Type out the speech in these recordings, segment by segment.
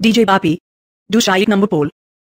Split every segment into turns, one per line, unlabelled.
DJ Papi. Du Shaik number pole.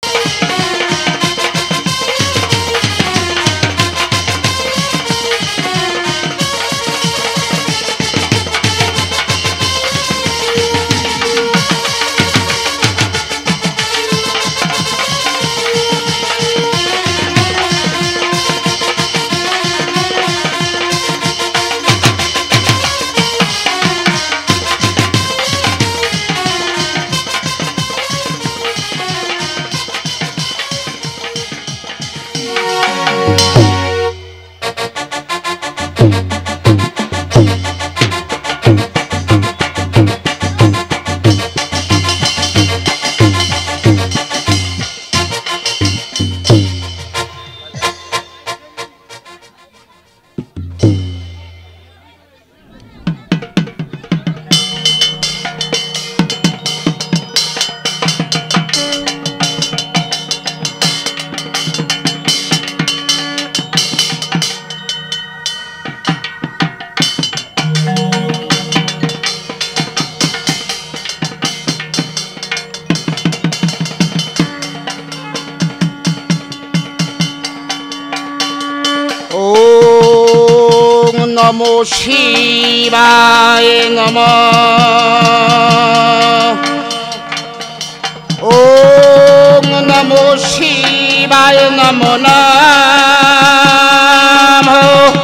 नमो शिवाय नमः। ओम नमो शिवाय नमो नमः।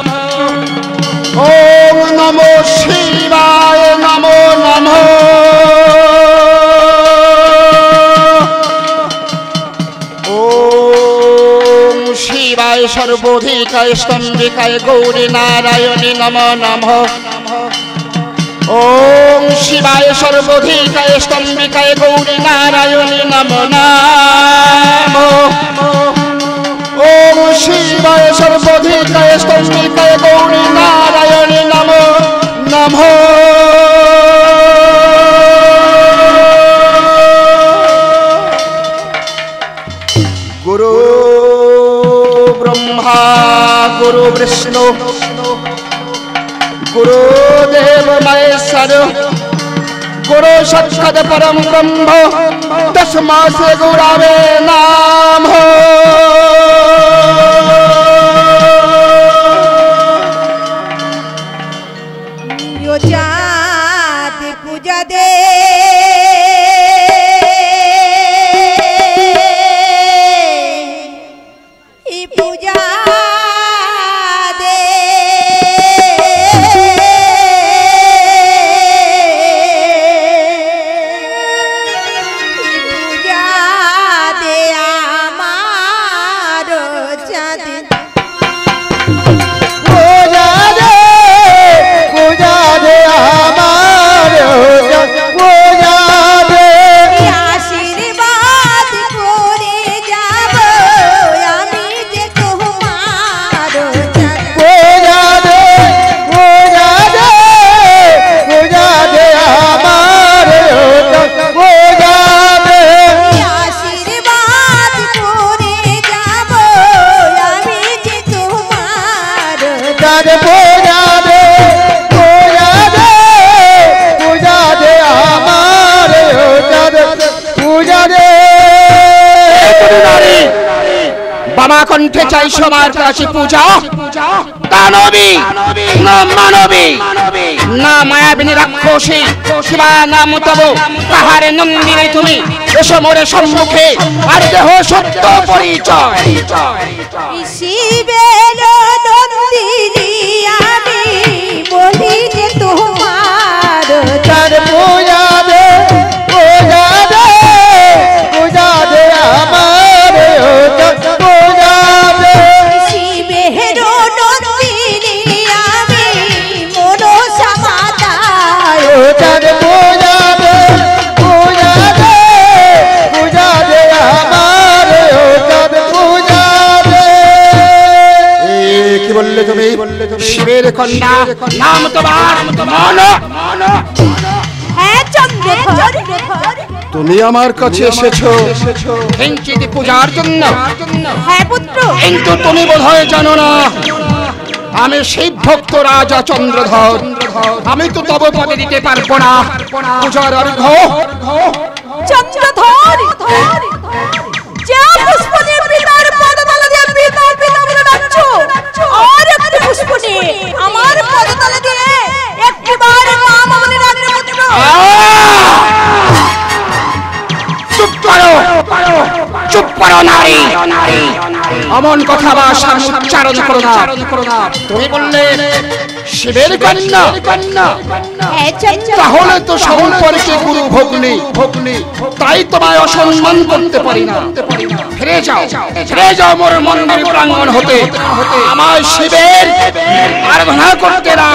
ओम नमो शिवाय नमो नमः। शिवाय सर्वोधिकाय स्तंभिकाय गौरी नारायणी नमो नमः। ओम शिवाय सर्वोधिकाय स्तंभिकाय गौरी नारायणी नमो नमः। ओम शिवाय सर्वोधिकाय स्तंभिकाय गौरी नारायणी नमो नमः। गुरु ब्रह्मा गुरु विष्णु गुरुदेव महेश्वर गुरु साक्षात् परम ब्रह्म तस्मै श्री गुरवे नमः।
यो जात पूजा दे पूजा दे पूजा दे आमार जात
पूजा दे आमार पूजा दे
आशीर्वाद করে যাব আমি যে তোমার
पूजा दे आमार पूजा दे
आशीर्वाद করে যাব আমি যে তোমার
पूजा दे आमार पूजा दे बाबा कंठे चाই সবার কাছে পূজা দানবী না মানবী না মায়াবিনী রাক্ষসী শিবা নাম তব কাহারে নন্দিনী তুমি এসো মোরে সম্মুখে আর দেহ সত্য পরিচয়
শিবের নন্দিনী আমি বলি যে তোমার
তার পূজা দে আমার পূজা দে
শিবের নন্দিনী আমি মনসা মাতায়
তার পূজা দে আমার তার পূজা দে। কি বললে তুমি শিবের কন্যা নাম তোমার মন।
হ্যাঁ চন্দ্রধর
তুমি আমার কাছে এসেছো কিঞ্চিত পূজার জন্য।
হ্যাঁ পুত্র
কিন্তু তুমি বোধহয় জানো না আমি সেই ভক্ত রাজা চন্দ্রধর আমি তো তব পদে দিতে পারবো না পূজার অর্ঘ্য।
চন্দ্র যে পুষ্প নিয়ে পিতার পদতলে দিয়ে পিতা পিতা বলে ডাকছো, আর একটি পুষ্প নিয়ে আমার পদতলে দিয়ে একটিবার মা মা বলে ডাকলে পুত্র।
চুপ করো, চুপ করো নারী, অমন কথা বা উচ্চারণ করো না। তুমি বললে শিবের কন্যা, তাহলে তো সম্পর্কে গুরু ভগ্নী, তাই তোমায় অসম্মান করতে পারি না। ফিরে যাও মোর মন্দির প্রাঙ্গণ হতে, আমার শিবের আরাধনা করতে না।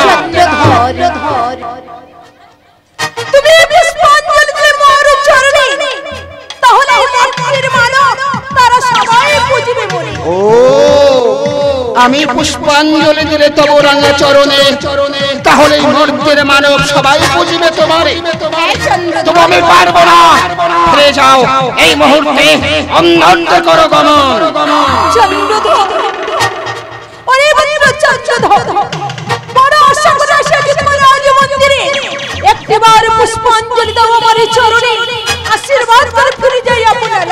তুমি পুষ্পাঞ্জলি দিলে মোর চরণে, তাহলে মন্দির মানব তারা সবাই বুঝবে মোরে।
ও আমি পুষ্পাঞ্জলি দিলে তব রাঙা চরণে, তাহলে মর্তের মানব সবাই বুঝবে তোমারে। তবু আমি পারবো না। ফিরে যাও এই মুহূর্তে, অন্যত্র করো গমন।
চন্দ্রধর, ওরে পুত্র চন্দ্রধর, বড় আশা করে এসেছি তোমার রাজ মন্দিরে। একটিবার পুষ্পাঞ্জলি দাও আমার চরণে, আশীর্বাদ করে ফিরে যাই আপনারা।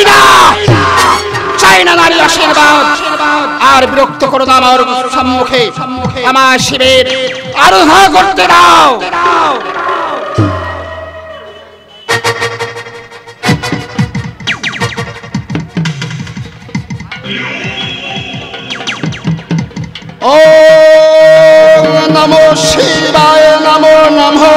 চাই না নারী আশীর্বাদ। আর বিরক্ত করো না আমার সম্মুখে, আমার শিবের আরাধনা করতে দাও। ওম নমো শিবায়, নমো নমঃ।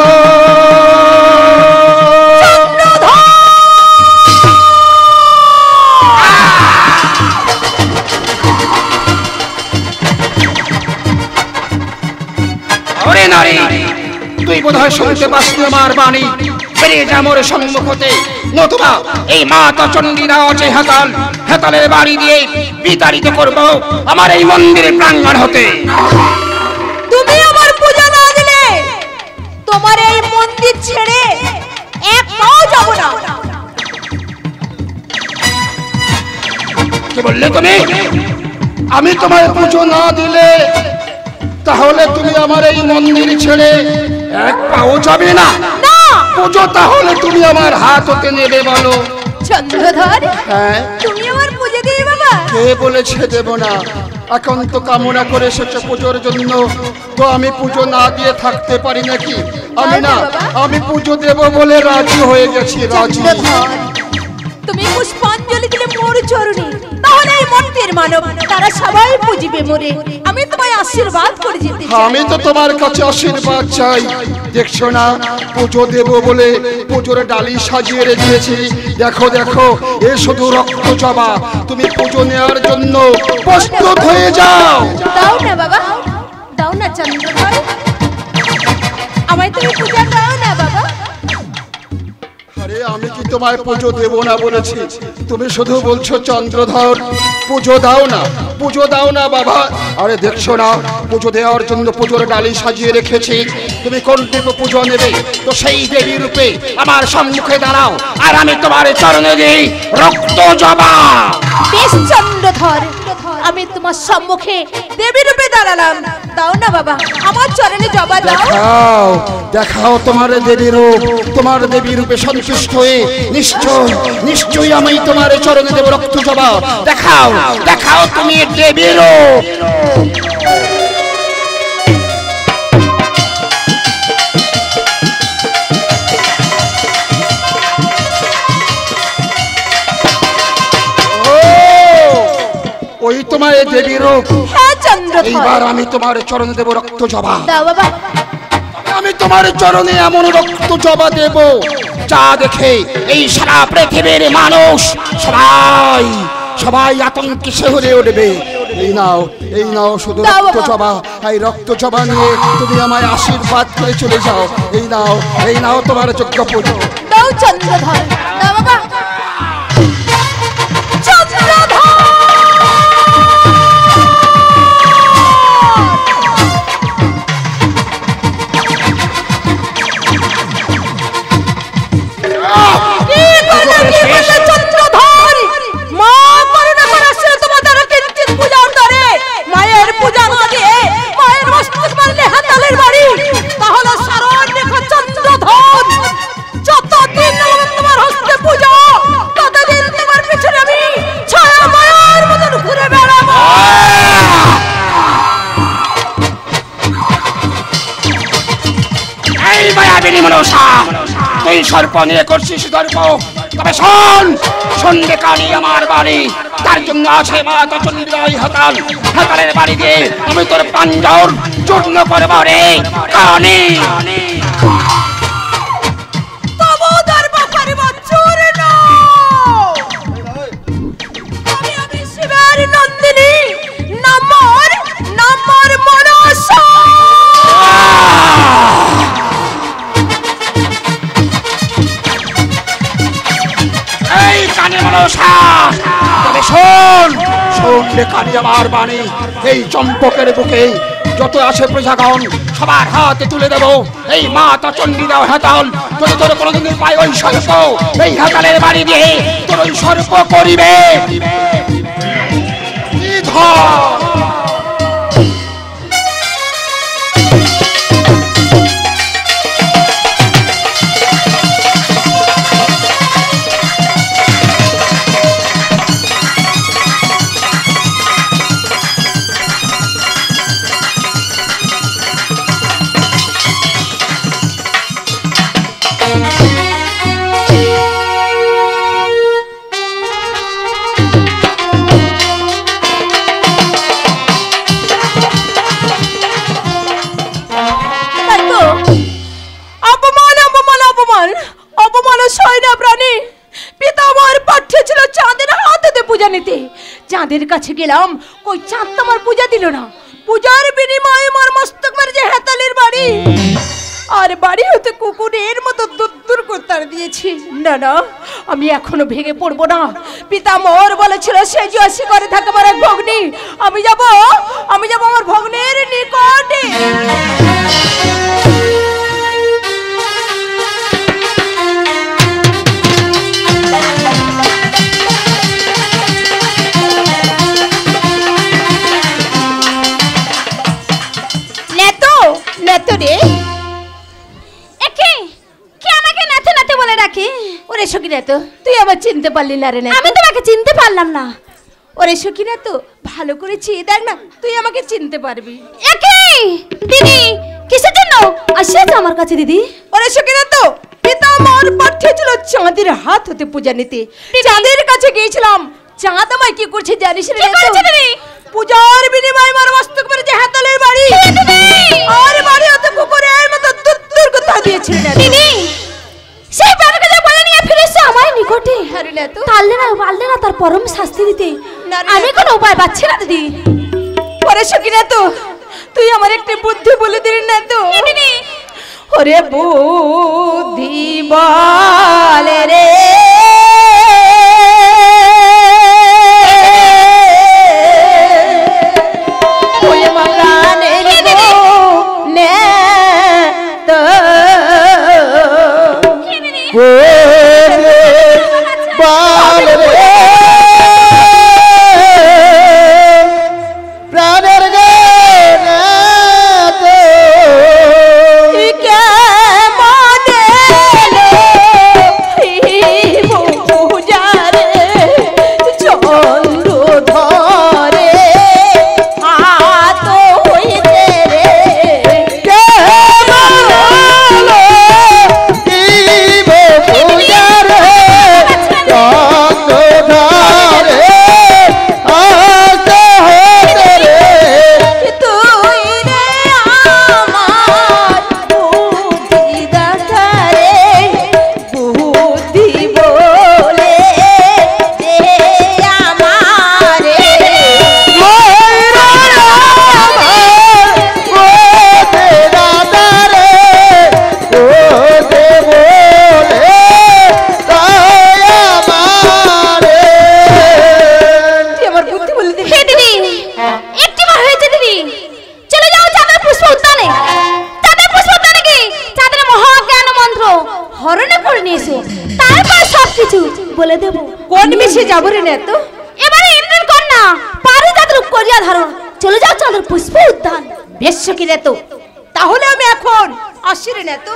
তুই বোধহয় শুনতে পাসনি আমার বাণী। বেরিয়ে যা মোর সম্মুখ হতে, নতুবা এই মাতা চণ্ডীরা অচেহাকাল হেতালের বাড়ি দিয়ে বিতাড়িত করব আমার এই মন্দিরের প্রাঙ্গণ হতে।
তুমি আমার পূজা না দিলে তোমার এই মন্দির ছেড়ে এক পাও যাব না।
কি বললে তুমি? আমি তোমার পুজো না দিলে তাহলে তুমি আমার এই মন্দির ছেড়ে এক পাও যাবে না?
না,
পুজো তাহলে তুমি আমার হাত হতে নেবে বলো?
চন্দ্রধর,
হ্যাঁ,
তুমি আমার পূজা দিবে বাবা?
কে বলেছে দেব না? এখন তো কামনা করে এসেছে পুজোর জন্য, তো আমি পুজো না দিয়ে থাকতে পারি নাকি? আমি না, আমি পুজো দেব বলে রাজি হয়ে গেছি, রাজি।
চন্দ্রধর, তুমি পুষ্পাঞ্জলি দিলে মোর চরণে, তাহলে এই মন্দির মানব তারা সবাই বুঝবে মোরে। আমি তোমায় আশীর্বাদ করে যেতে চাই।
আমি তো তোমার কাছে আশীর্বাদ চাই। দেখছো না, পুজো দেব বলে পুজোর ডালি সাজিয়ে রেখেছি। দেখো দেখো, এ শুধু রক্ত জবা। তুমি পুজো নেওয়ার জন্য প্রস্তুত হয়ে যাও।
দাও না বাবা, দাও না চন্দ্রধর, আমায় তুমি পূজা দাও না বাবা।
আরে আমি কি তোমায় পুজো দেব না বলেছি? তুমি শুধু বলছো চন্দ্রধর পুজো দাও না, পুজো দাও না বাবা। আরে দেখছো না, পুজো দেওয়ার জন্য পুজোর ডালি সাজিয়ে রেখেছি। তুমি কোন দেব পুজো নেবে? তো সেই দেবী রূপে আমার সম্মুখে দাঁড়াও, আর আমি তোমার চরণে দিই রক্ত জবা।
বেশ চন্দ্রধর, আমি তোমার সম্মুখে দেবী রূপে দাঁড়ালাম। দাও না বাবা, আমার চরণে জবা দাও।
দেখাও দেখাও তোমার দেবী রূপ। তোমার দেবী রূপে সন্তুষ্ট হয়ে নিশ্চয়ই আমি তোমার চরণে দেব রক্ত জবা। দেখাও দেখাও তুমি দেবী রূপ। ওই তোমার দেবী রূপ।
হ্যাঁ চন্দ্রধর,
এইবার আমি তোমার চরণে দেব রক্ত জবা।
দাও বাবা।
আমি তোমার চরণে এমন রক্ত জবা দেব যা দেখে এই সারা পৃথিবীর মানুষ সবাই আতঙ্কে শিহরে উঠবে। এই নাও শুধু রক্ত জবা। এই রক্ত জবা নিয়ে তুমি আমায় আশীর্বাদ করে চলে যাও। এই নাও তোমার যোগ্য পুজো।
দাও চন্দ্রধর, দাও বাবা। তাহলে সারা দেখো চন্দ্রধর, যতদিন তোমার
মনসা তুই সর্প নিয়ে করছিস গর্ব, তবে শোন সন্ধ্যে কানি আমার বাড়ি, তার জন্য আছে মাতা চন্দ্রাই হাতাল, হাতালের বাড়ি দিয়ে আমি তোর পাঞ্জর চূর্ণ করব রে কানি। তবে শোন সন্ধ্যে কানি আমার বাণী, এই চম্পকের বুকে যত আছে প্রজাগণ সবার হাতে তুলে দেব এই মাতা চণ্ডীদাও হাতাল। যদি তোর কোনোদিন পাই ওই সর্প, এই হাতালের বাড়ি দিয়ে তোর ওই সর্প করিবে
চাঁদের কাছে গেলাম, কই চাঁদ তো আমার পূজা দিল না। পূজার বিনিময়ে আমার মস্তক মারে যে হাতালের বাড়ি, আর বাড়ি হতে কুকুরের মতো দূর করতে দিয়েছি। না না, আমি এখনো ভেঙে পড়বো না। পিতা মোর বলেছিল সে যে করে থাকে আমার এক ভগ্নী, আমি যাব আমার ভগ্নের নিকটে। তুই আমার চিনতে পারলি না রে?
আমি তোমাকে চিনতে পারলাম না।
ওরে সখিনা, তো ভালো করে চেয়ে দেখ না, তুই আমাকে চিনতে পারবি।
দিদি কিসের জন্য আসিয়াছ আমার কাছে দিদি?
ওরে সখিনা, তো পিতা আমার পাঠিয়েছিল চাঁদের হাত হতে পূজা নিতে। চাঁদের কাছে গিয়েছিলাম, চাঁদ আমায় কি করছে জানিস রে? পূজার বিনিময়ে আমার মস্তক মেরে যে হাতালের বাড়ি, আর বাড়ি হতে কুকুরের মতো দূর কথা দিয়েছিল
দিদি। সেই বাড়িকে যে বলে নিয়ে ফিরেছে আমার নিকটে, পারলে না তার পরম শাস্তি দিতে আমি কোনো উপায় পাচ্ছি না দিদি।
ওরে সখিনা, তো তুই আমার একটা বুদ্ধি বলে দিলি না তো? ওরে বুদ্ধি বলে রে
বলে দেব।
কোন মিশে যাব রে নেতো?
এবারে ইন্দ্রের কন্যা পারিজাতের করিয়া ধারণ চলে যাও চাঁদের পুষ্প উদ্যান।
বেশ কি নেতো, তাহলে আমি এখন আসি রে নেতো।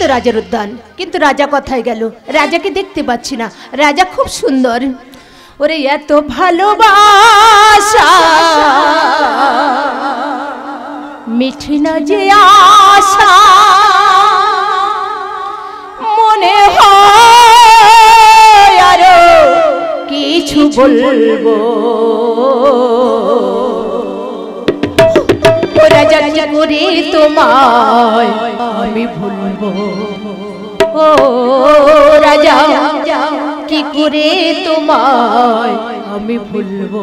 রাজার উদ্যান, কিন্তু রাজা কোথায় গেল? রাজাকে দেখতে পাচ্ছি না। রাজা খুব সুন্দর। ওরে এত ভালোবাসা মিঠি না যে আশা, মনে হয় আরো কিছু বলবো। রাজা কি করে তোমায় আমি ভুলবো? ও রাজা কি করে তোমায় আমি ভুলবো?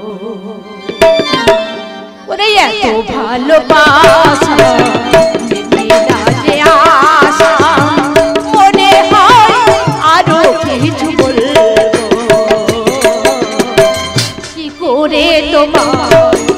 ওরে এত ভালোবাসা মিটে না যে আশা, মনে হয় আরো কিছু বলবো। কি করে তোমায়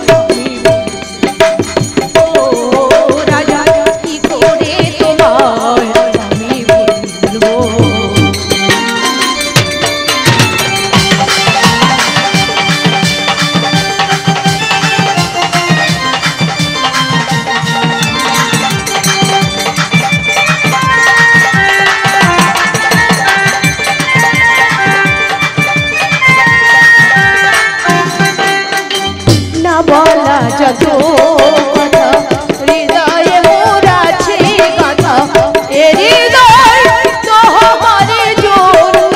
যত কথা হৃদয়ে মোর আছে কথা, এ হৃদয় তোমার জন্য।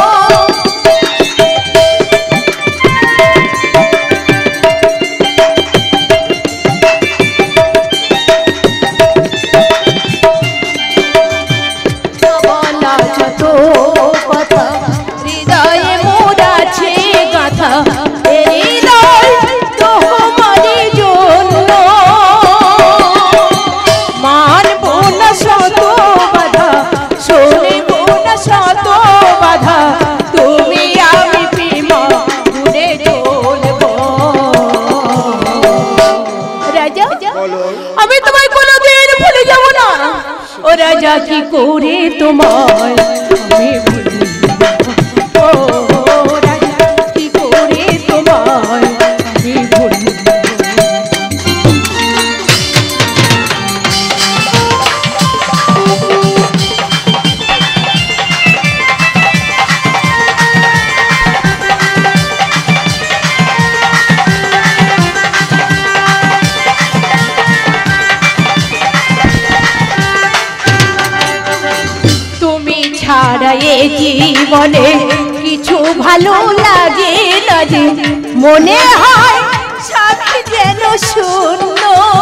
বলা যত কথা হৃদয়ে মোর আছে কথা, এ হৃদয় আমি তোমায় কোনোদিন ভুলে যাব না। ও রাজা কি করে তোমায় আমি ভুলবো? ও রাজা কি করে তোমায় আমি ভুলবো? ছাড়া এ জীবনে কিছু ভালো লাগে না যে, মনে হয় সাথী যেন শূন্য।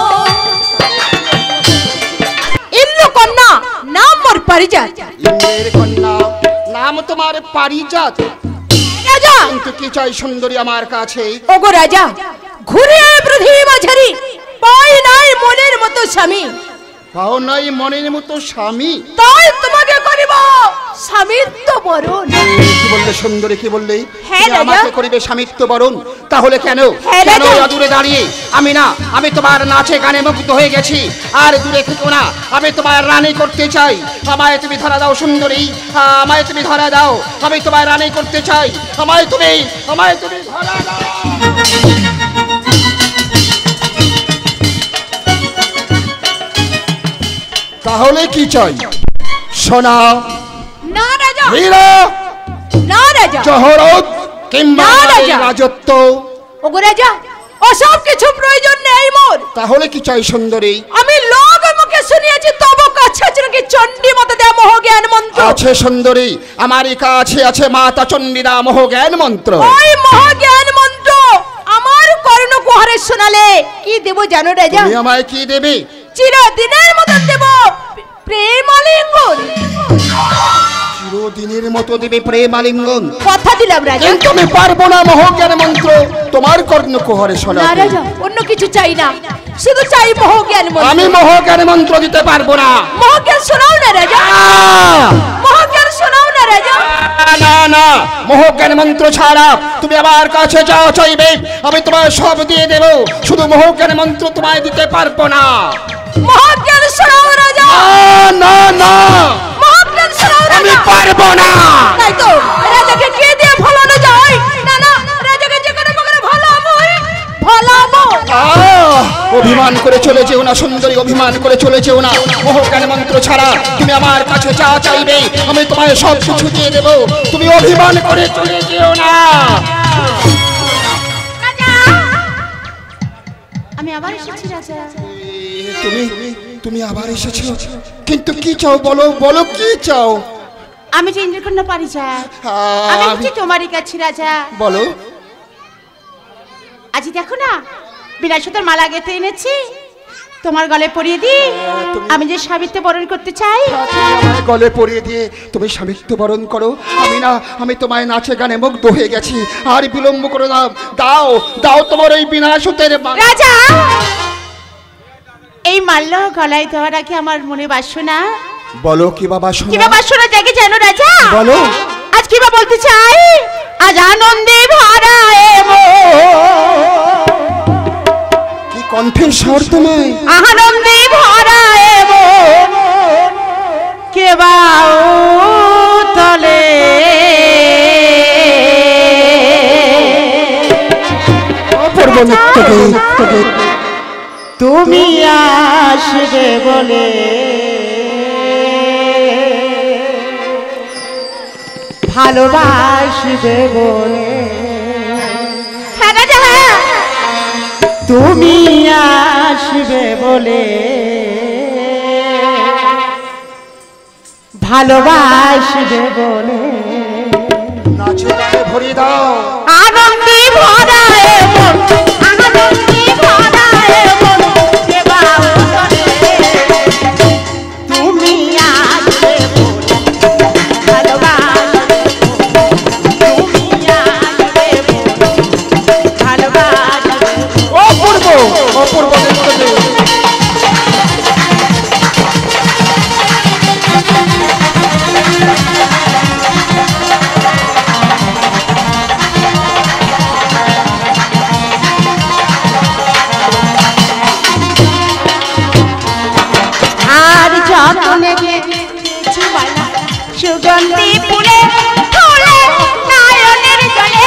ইন্দ্রকন্যা নাম মোর পারিজাত।
ইন্দ্রের কন্যা নাম তোমার পারিজাত।
রাজা
কিন্তু কি চাই সুন্দরী আমার কাছে?
ওগো রাজা, ঘুরে পৃথিবী মাঝারি পাই নাই মনের মতো স্বামী।
পাও নাই মনের মতো স্বামী,
তাই তোমাকে করিব স্বামিত্ব বরণ।
কি বললে সুন্দরী, কি বললে?
হ্যাঁ রাজা,
আমাকে করিবে স্বামিত্ব বরণ। তাহলে কেন?
হ্যাঁ
কেন
রাজা।
দূরে দাঁড়িয়ে? আমি তোমার নাচে গানে মুগ্ধ হয়ে গেছি। আর দূরে থেকো না, আমি তোমার রানী করতে চাই। আমায় তুমি ধরা দাও সুন্দরী, আমায় তুমি ধরা দাও। আমি তোমার রানী করতে চাই। আমায় তুমি ধরা দাও। তাহলে কি চাই? সোনা,
না রাজা,
হীরা,
না রাজা,
জহরত কিংবা
না রাজা।
রাজত্ব?
ওগো রাজা, ওসব কিছু প্রয়োজন নেই মোর।
তাহলে কি চাই সুন্দরী?
আমি লোক মুখে শুনিয়েছি তব কাছে আছে নাকি চণ্ডী মাতা দেয়া মোহ জ্ঞান মন্ত্র।
আছে সুন্দরী, আমার কাছে আছে মাতা চণ্ডীদা মোহ জ্ঞান মন্ত্র।
ওই মোহ জ্ঞান মন্ত্র আমার কর্ণ কুহারে শোনালে কি দেব জানো রাজা?
তুমি আমায় কি দেবে?
চিরদিনের মতো দেব প্রেমালিঙ্গন।
চিরদিনের মতো দেবে প্রেমালিঙ্গন?
কথা দিলাম রাজা।
কিন্তু আমি পারবো না মোহ জ্ঞান মন্ত্র তোমার কর্ণ কুহরে
না
শোনাতে।
রাজা, অন্য কিছু চাই না, শুধু চাই মোহ জ্ঞান মন্ত্র।
আমি মোহ জ্ঞান মন্ত্র দিতে পারবো না।
মোহ জ্ঞান শোনাও না রাজা, মোহ জ্ঞান শোনাও না রাজা।
না না, মোহ জ্ঞান মন্ত্র ছাড়া তুমি আমার কাছে যা চাইবে আমি তোমায় সব দিয়ে দেব, শুধু মোহ জ্ঞান মন্ত্র তোমায় দিতে পারবো না।
মোহ জ্ঞান শোনাও রাজা।
না না,
মোহ জ্ঞান শোনাও রাজা।
আমি পারবো না।
তাই তো রাজাকে কে দিয়ে ফলানো যায়? না না, রাজাকে যে কোনো প্রকারে ফলাবো।
অভিমান করে চলে যেও না সুন্দরী অভিমান করে চলে যেও না। মোহজ্ঞান মন্ত্র ছাড়া তুমি আমার কাছে যা চাইবে আমি তোমায় সব কিছু দিয়ে দেব। তুমি অভিমান করে চলে যেও না।
আমি আবার এসেছি রাজা।
তুমি তুমি আবার এসেছো, কিন্তু কি চাও বলো, বলো কি চাও?
আমি যে ইন্দ্রকন্যা পারিজাত, আমি হচ্ছে তোমারই কাছে রাজা।
বলো।
আজ দেখো না বিনা সুতার মালা গেঁথে এনেছি, তোমার গলে পরিয়ে দি। আমি যে স্বামীত্ব বরণ করতে চাই,
গলে পরিয়ে দিয়ে তুমি স্বামীত্ব বরণ করো। আমি না, আমি তোমায় নাচে গানে মুগ্ধ হয়ে গেছি। আর বিলম্ব করো না, দাও দাও তোমার ওই বিনা সুতের
রাজা। এই মাল্য গলায় দেওয়ার আগে আমার মনে বাসনা।
বলো কি বাবা,
কি বাবা শোনা জাগে জানো রাজা?
বলো।
আজ কি বা বলতে চাই, আজ আনন্দে ভরা
কি কণ্ঠের স্বর তোমায়,
আনন্দে ভরা কে বা তলে
অপূর্ব নৃত্য গীত
তুমি আসবে বলে ভালোবাসবে বলে, তুমি আসবে বলে ভালোবাসবে বলে
নাচে গানে ভরিয়ে দাও।
আনন্দে ভরা আনন্দে ভরা তুমি আসবে বলে ভালোবাসবে, তুমি আসবে বলে ভালোবাসবে।
অপূর্ব অপূর্ব নৃত্য গীত।
সুগন্ধি ফুলে ফুলে নয়নের জলে,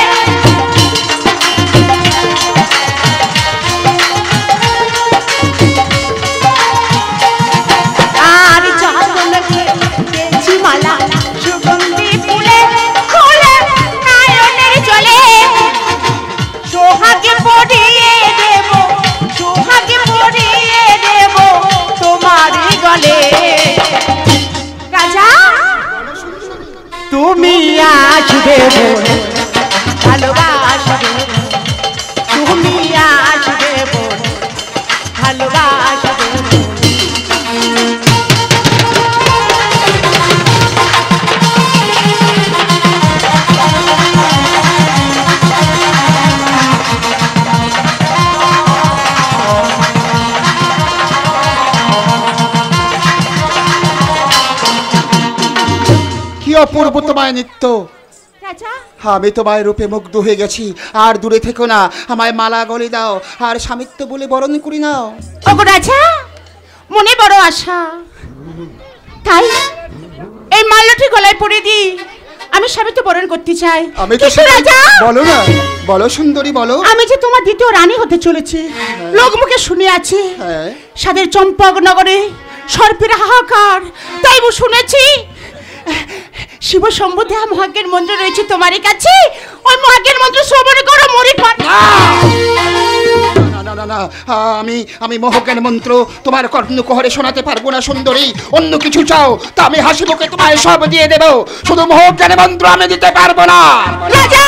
আর যখন দেখছি মালা সুগন্ধি ফুলে ফুলে নয়নের জলে, সোহাগে পরিয়ে দেব, সোহাগে পরিয়ে দেব তোমারই গলে। রাজা তুমি আসবে বলে ভালোবাসবে, তুমি আসবে বলে ভালোবাসবে।
কি অপূর্ব তোমায় নৃত্য।
রাজা
আমি তোমায় রূপে মুগ্ধ হয়ে গেছি। আর দূরে থেকো না, আমায় মালা গলে দাও আর স্বামীত্ব বলে বরণ করি নাও।
ওগো রাজা, মনে বড় আশা, তাই এই মাল্যটি গলায় পরে দি আমি স্বামীত্ব বরণ করতে চাই।
আমি তো
রাজা
বলো না, বলো সুন্দরী বলো।
আমি যে তোমার দ্বিতীয় রানী হতে চলেছি, লোকমুখে শুনে আছি
হ্যাঁ।
সাদের চম্পক নগরে সর্পের হাহাকার, তাই শুনেছি শিব সম্বন্ধে মহাজ্ঞান মন্ত্র রয়েছে তোমার কাছে, ওই মহাজ্ঞান মন্ত্র শ্রবণ করো মরি।
না না না না, আমি আমি মহাজ্ঞান মন্ত্র তোমার কর্ণকুহরে শোনাতে পারবো না সুন্দরী। অন্য কিছু চাও তা আমি হাসি মুখে তোমায় সব দিয়ে দেব, শুধু মহাজ্ঞান মন্ত্র আমি দিতে পারবো না।
রাজা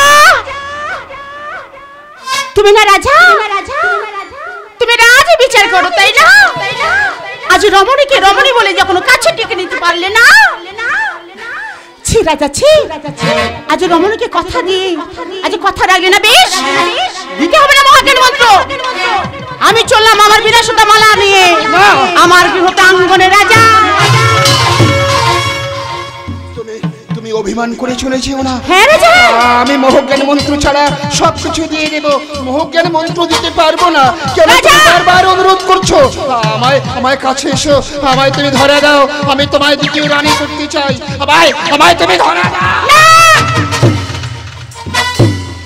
তুমি না রাজা, তুমি রাজ বিচার করো তাই না? আজ রমণীকে রমণী বলে যখন কাছে টেকে নিতে পারলে না, ছি রাজা ছি। আজ রমণীকে কথা দিয়ে আজ কথা রাখলে না, বেশ দিতে হবে না মহাজ্ঞান মন্ত্র। আমি চললাম আমার বিনাশতা মালা নিয়ে আমার গৃহপ্রাঙ্গণে রাজা।
তুমি অভিমান করে চলে যেও না।
হ্যাঁ রাজা,
আমি মহাজ্ঞান মন্ত্র ছাড়া সব কিছু দিয়ে দেব, মহাজ্ঞান মন্ত্র দিতে পারবো না। কেন তুমি বারবার অনুরোধ করছো? আমায় আমায় কাছে এসো, আমায় তুমি ধরে দাও, আমি তোমায় দ্বিতীয় রানী করতে চাই। আমায় আমায় তুমি ধরে দাও।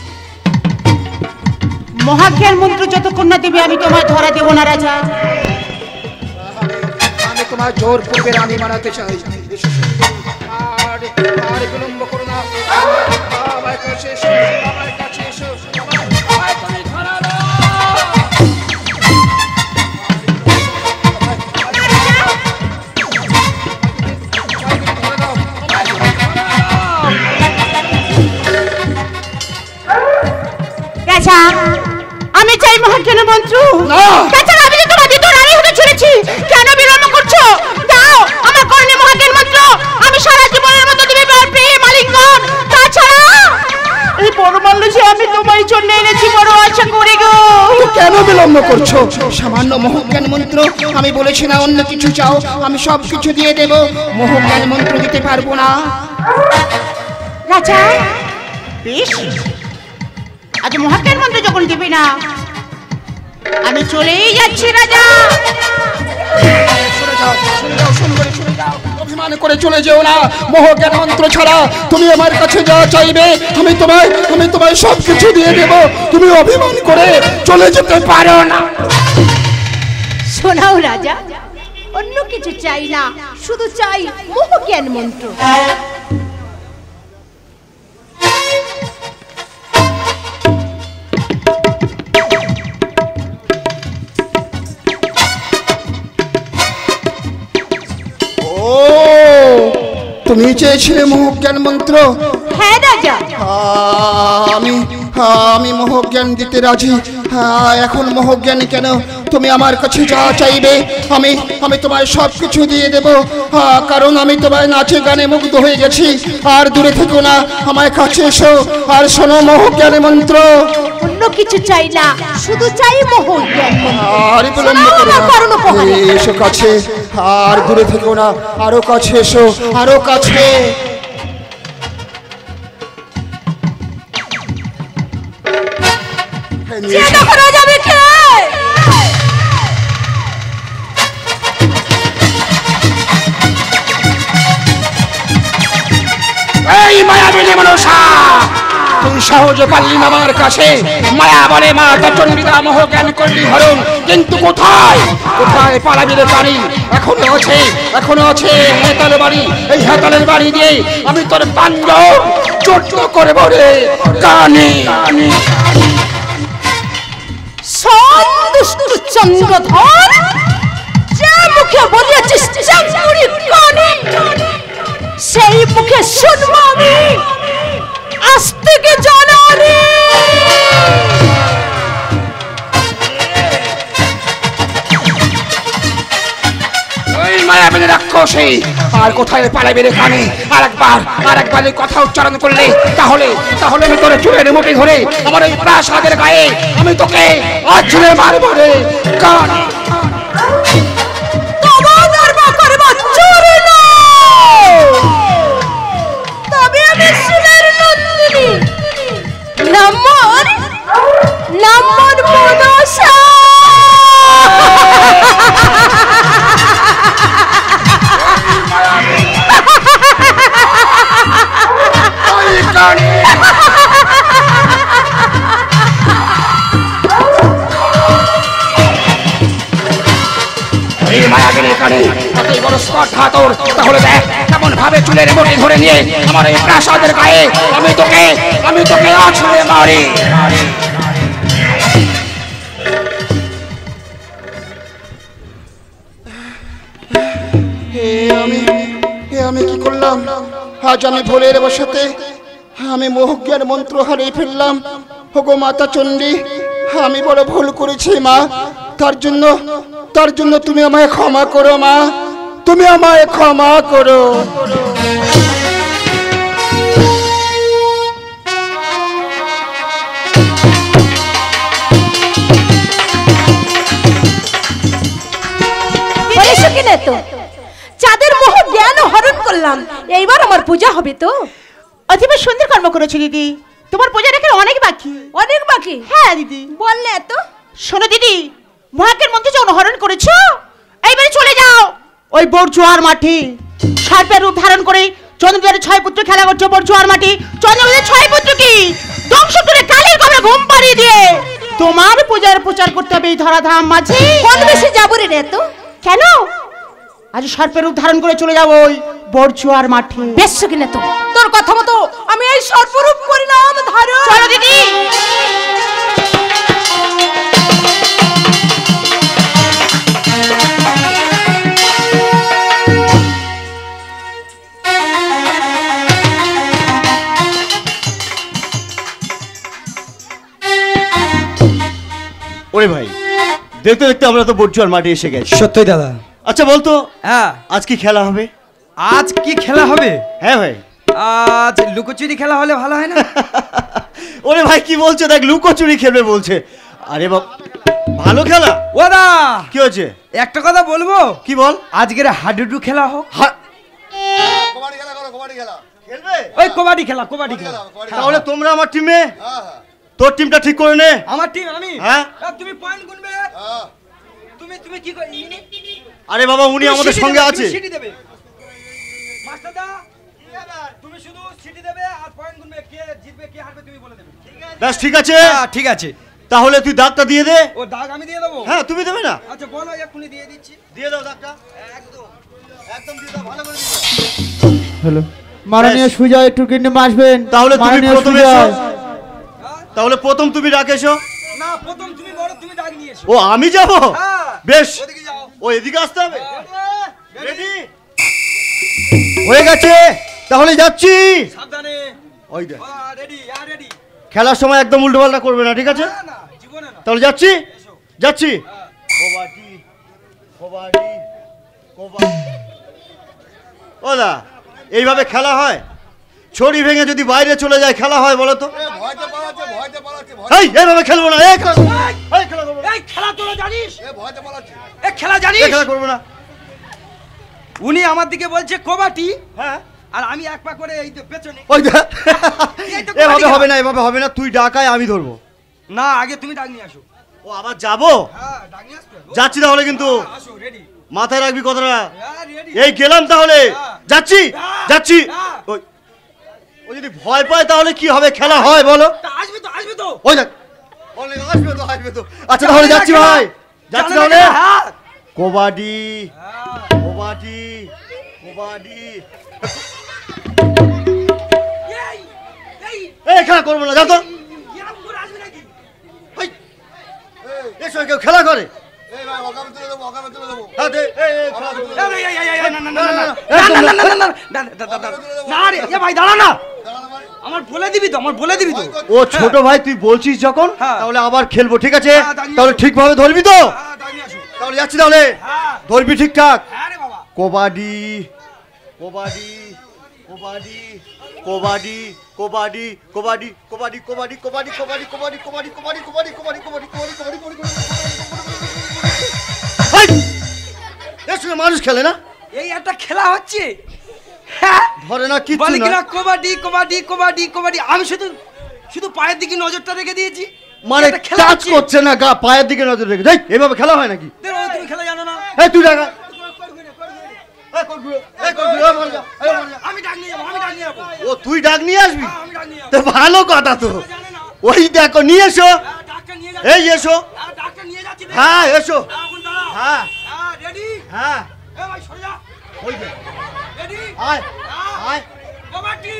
মহাজ্ঞান মন্ত্র যতক্ষণ না দেবে আমি তোমায় ধরা দেব না রাজা।
তোমার জোর পূর্বে রানী বানাতে চাই। আর বিলম্ব করো না, আমার কাছে এসো, আমার কাছে এসো, আমায় তুমি ধরা দাও।
আমি চাই মহাজ্ঞান মন্ত্র। আমি যে তোমার দ্বিতীয় রানী হতে চলেছি, কেন বিলম্ব করছো? দাও আমার কর্ণে মহাজ্ঞান মন্ত্র। আমি সারা জীবনের মতো তুমি প্রিয় মালিকগণ। তাছাড়া এই পরমাল্য যে আমি তোমার জন্য এনেছি, বড় আশা করি গো।
কেন বিলম্ব করছো? সামান্য মোহজ্ঞান মন্ত্র। আমি বলেছি না অন্য কিছু চাও, আমি সব কিছু দিয়ে দেব। মোহজ্ঞান মন্ত্র দিতে পারবো না।
রাজা বেশ, আজ মহাজ্ঞান মন্ত্র যখন দিবি না, আমি চলেই যাচ্ছি রাজা।
অভিমান করে চলে যেও না। মোহজ্ঞান মন্ত্র ছাড়া তুমি আমার কাছে যা চাইবে আমি তোমায় সব কিছু দিয়ে দেব। তুমি অভিমান করে চলে যেতে পারো না।
শোনাও রাজা, অন্য কিছু চাই না, শুধু চাই মোহজ্ঞান মন্ত্র।
তুমি চেয়েছিলে মোহজ্ঞান মন্ত্র?
হ্যাঁ রাজা।
আমি মোহজ্ঞান দিতে রাজি। এখন মোহজ্ঞান কেন, তুমি আমার কাছে যা চাইবে আমি তোমায় সব কিছু দিয়ে দেব। কারণ আমি তোমায় নাচে গানে মুগ্ধ হয়ে গেছি। আর দূরে থেকো না, আমার কাছে এসো আর শোনো মোহজ্ঞান মন্ত্র।
অন্য কিছু চাই না, শুধু চাই মোহজ্ঞান মন্ত্র।
আর বিলম্ব করো না, এসো কাছে। আর দূরে থেকো না, আরো কাছে এসো, আরো কাছে। এই মায়াবিনী মনসা, তুই সহজে পারলি না আমার কাছে। মায়া বলে মাতা চন্ডিদা মোহজ্ঞান করলি হরণ, কিন্তু কোথায় পালাবি রে প্রাণী? এখনো আছে হেতালের বাড়ি। এই হেতালের বাড়ি দিয়ে আমি তোর পাঞ্জর চোট করব রে কানে।
চন্দ্রধর, যে মুখে বলিয়াছিস চাঙ্গুরি কানে, সেই মুখে শুনবো আমি আজ থেকে জানানি।
ওই মায়াবিনী রাক্ষসী, আর কোথায় পালাবি রে কানে? আরেকবার কথা উচ্চারণ করলে তাহলে আমি তোর চুলের মুঠি ধরে আমার ওই প্রাসাদের গায়ে আমি তোকে আছড়ে মারবো রে কানে।
নম্বর মনসা।
তাহলে দেখ কেমন ভাবে চুলের মুঠি ধরে নিয়ে আমার এই প্রাসাদের গায়ে আমি তোকে আছড়ে মারি। আমি কি করলাম? আজ আমি ভুলের বশতে আমি মোহজ্ঞান মন্ত্র হারিয়ে ফেললাম। ওগো মাতা চণ্ডী, আমি বড় ভুল করেছি মা। তার জন্য তুমি আমায় ক্ষমা করো মা, তুমি আমায় ক্ষমা করো।
যাদের মোহ জ্ঞান হরণ করলাম, এইবার আমার পূজা হবে তো? অথবা সুন্দর কর্ম করেছো দিদি, তোমার পূজা রেখে অনেক বাকি। হ্যাঁ দিদি বললে এত। শোনো দিদি, মহাজ্ঞান মন্ত্র যখন হরণ করেছো, এইবারে চলে যাও ওই বড়জোয়ার মাঠে। সার্পের রূপ ধারণ করে চন্দ্রদেবের 6 পুত্র খেলা করছো বড়জোয়ার মাঠে। চন্দ্রদেবের 6 পুত্র কি ধ্বংস করে কালের কবরে ঘুম পাড়িয়ে দিয়ে তোমার পূজার প্রচার করতে হবে এই ধরাধাম মাঝে। কোন বেশি যাবো রে এত? কেন
আজ সর্পের রূপ ধারণ করে চলে যাবো ওই বড়চুয়ার মাঠে।
বেশ কিনা তো
তোর কথা মতো আমি এই সর্বরূপ করিলাম ধারণ।
চলো দিদি।
ওরে ভাই, দেখতে দেখতে আমরা তো বড়চুয়ার মাঠে এসে গেছি।
সত্যই দাদা।
আচ্ছা বলতো,
হ্যাঁ
আজ কি খেলা হবে?
আজ কি খেলা হবে?
হ্যাঁ ভাই।
আজ লুকোচুরি খেলা হলে ভালো হয় না?
ওরে ভাই কি বলছে, দেখ লুকোচুরি খেলবে বলছে। আরে বাপ, ভালো খেলা।
ও দা,
কি হয়েছে?
একটা কথা বলবো।
কি বল?
আজকের হাডুডু খেলা হোক।
কবাডি খেলা করো, কবাডি খেলা
খেলবে?
ওই কবাডি খেলা, কবাডি খেলা।
তাহলে তোমরা আমার টিমে,
হ্যাঁ
তোর টিমটা ঠিক করে নে।
আমার টিম আমি?
হ্যাঁ।
তুমি পয়েন্ট গুনবে।
হ্যাঁ
তুমি তুমি কি কই?
আরে বাবা, উনি আমাদের সঙ্গে আছে।
সিটি দেবে মাস্টার দা, তুমি শুধু সিটি দেবে আর পয়েন্ট গুনবে, কে জিতবে কে হারবে তুমি বলে দেবে।
ব্যাস ঠিক আছে।
ঠিক আছে,
তাহলে তুই দাগটা দিয়ে দে।
ও দাগ আমি দিয়ে দেবো?
হ্যাঁ তুমি দেবে না?
আচ্ছা বলো, এক্ষুনি দিয়ে দিচ্ছি।
দিয়ে দাও দাগটা।
একদম
একদম দিয়ে দাও, ভালো করে দিয়ে দাও।
হ্যালো মাননীয় সুজয় একটু কিন্তু আসবেন।
তাহলে তুমি
মাননীয়
প্রথমে
সুজয়।
এসো। তাহলে প্রথম তুমি রাখেছো।
না, প্রথম তুমি বড়, তুমি দাগ নিয়ে এসো।
ও আমি যাব?
হ্যাঁ।
বেশ,
ওদিকে যাও।
ও এদিকে আসতে হবে। রেডি হয়ে গেছে, তাহলে যাচ্ছি।
সাবধানে।
ওই দেখ,
রেডি, আর রেডি।
খেলার সময় একদম উল্টোপাল্টা করবে না, ঠিক আছে?
না না, জীবনে না।
তাহলে যাচ্ছি, যাচ্ছি। কবাডি কবাডি কবাডি। ওদা, এইভাবে খেলা হয়? ছড়ি ভেঙে যদি বাইরে চলে যায় খেলা হয় বলো তো?
ভয়তে পালাচ্ছে, ভয়তে পালাচ্ছে,
এই এইভাবে খেলবো না। এই খেলা করবো না। এই খেলা করবো না।
এই খেলা তোরা জানিস?
ভয়তে পালাচ্ছে।
এই খেলা জানিস?
এই খেলা করবো না।
উনি আমার দিকে বলছে কবাডি,
হ্যাঁ,
আর আমি এক পা করে এই তো পেছনে।
ওই দেখ।
এই তো
এভাবে
কবাডি
হবে না, এভাবে হবে না। তুই ডাকায় আমি ধরবো।
না, আগে তুমি ডাক নিয়ে আসো।
ও আবার যাবো?
হ্যাঁ, ডাক নিয়ে আসবে।
যাচ্ছি তাহলে, কিন্তু
আসো, রেডি।
মাথায় রাখবি কথাটা।
হ্যাঁ, রেডি।
এই গেলাম তাহলে,
হ্যাঁ।
যাচ্ছি
হ্যাঁ।
যাচ্ছি।
হ্যাঁ।
ওই ও যদি ভয় পায় তাহলে কি হবে? খেলা হয় বলো?
আসবে তো, আসবে তো।
ওই দেখ, বলে আসবে তো, আসবে তো। আচ্ছা তাহলে যাচ্ছি ভাই, যাচ্ছি তাহলে।
হ্যাঁ।
কবাডি
হ্যাঁ।
কবাডি কবাডি।
এই, এই,
এই খেলা করবো না, যাও তো।
এরকম করে আসবে নাকি?
এই, এসো, কেউ খেলা করে?
এই ভাই, ওকামে তুলে দেবো, ওকামে তুলে দেবো।
হ্যাঁ, খেলা করবো না।
এই, এই, এই, এই, না, না, না, না, না, না,
একদম
না,
না।
না, না, না, না, না রে, এ ভাই দাঁড়া না।
দাঁড়ানো ভাই।
আমার বলে দিবি তো, আমার বলে দিবি তো।
ও ছোট ভাই, তুই বলছিস যখন,
হ্যাঁ।
তাহলে আবার খেলবো, ঠিক আছে?
হ্যাঁ, দাঁড়িয়ে
তাহলে
আছো।
ঠিকভাবে ধরবি তো?
হ্যাঁ, ডাক নিয়ে আসো।
তাহলে যাচ্ছি তাহলে,
হ্যাঁ।
ধরবি ঠিকঠাক।
হ্যাঁ রে বাবা।
কবাডি কবাডি কবাডি কবাডি কবাডি কবাডি কবাডি কবাডি কবাডি কবাডি কবাডি কবাডি কবাডি কবাডি কবাডি কবাডি কবাডি কবাডি কবাডি। এর সঙ্গে মানুষ খেলে না?
এই একটা খেলা হচ্ছে। হ্যাঁ,
ধরে না, কিচ্ছু
বলে কিনা
না।
কবাডি কবাডি কবাডি কবাডি। আমি শুধু শুধু পায়ের দিকে নজরটা রেখে দিয়েছি।
মানে
একটা খেলা
টাচ
হচ্ছে।
করছে না, গা পায়ের দিকে নজর রেখে। এই এইভাবে খেলা হয় নাকি?
দেখো, তুমি খেলা জানো না।
এই তুই ডাকা। এই করবি, এই করবি, এই মরে যা, এই মরে যা।
আমি ডাক নিয়ে যাবো, আমি ডাক নিয়ে যাবো।
ও তুই ডাক নিয়ে আসবি?
হ্যাঁ, আমি ডাক নিয়ে যাবো।
তো ভালো কথা তো।
জানে না।
ওই দেখো, নিয়ে এসো।
হ্যাঁ, ডাকটা নিয়ে যাচ্ছি।
এই এসো।
হ্যাঁ, ডাকটা নিয়ে যাচ্ছি।
হ্যাঁ এসো।
হ্যাঁ, এখন দাঁড়াও।
হ্যাঁ
হ্যাঁ, রেডি।
হ্যাঁ,
এ ভাই সরে যা।
ওই দেখ।
রেডি।
আয়
হ্যাঁ,
আয়।
কবাডি।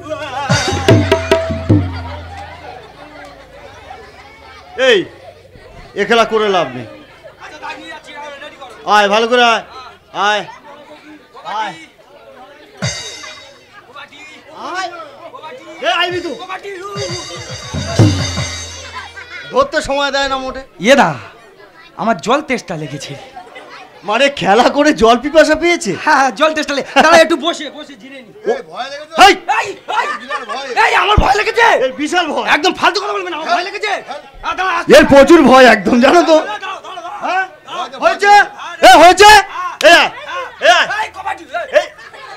এই এ খেলা করে লাভ নেই।
আচ্ছা, ডাক নিয়ে যাচ্ছি, রেডি করো।
আয় ভালো করে আয়। আয় আয়
কবাডি
আয়।
কবাডি
এ আইবি তুই।
কবাডি।
ধরতে সময় দেয় না মোটে।
ইয়েদা, আমার জল তেষ্টা লেগেছে।
মানে খেলা করে জল পিপাসা পেয়েছে।
হ্যাঁ, জল তেষ্টা লেগে। দাঁড়া একটু বসে বসে জিরে নি।
এই ভয় লেগেছে?
হেই,
এই, এই,
বিরাট ভয়।
এই, আমার ভয় লেগেছে।
এর বিশাল ভয়।
একদম ফালতু কথা বলবেন না, আমার ভয় লেগেছে। দাঁড়া, আসতে-
এর প্রচুর ভয় একদম, জানো তো?
দাঁড়া, দাঁড়া, দাঁড়া, দাঁড়া।
হ্যাঁ
ভয়তে
হয়েছে,
ভয়তে।
এ হয়েছে। এ আয়, এ আয়।
এই, কবাডি, এই।
এই,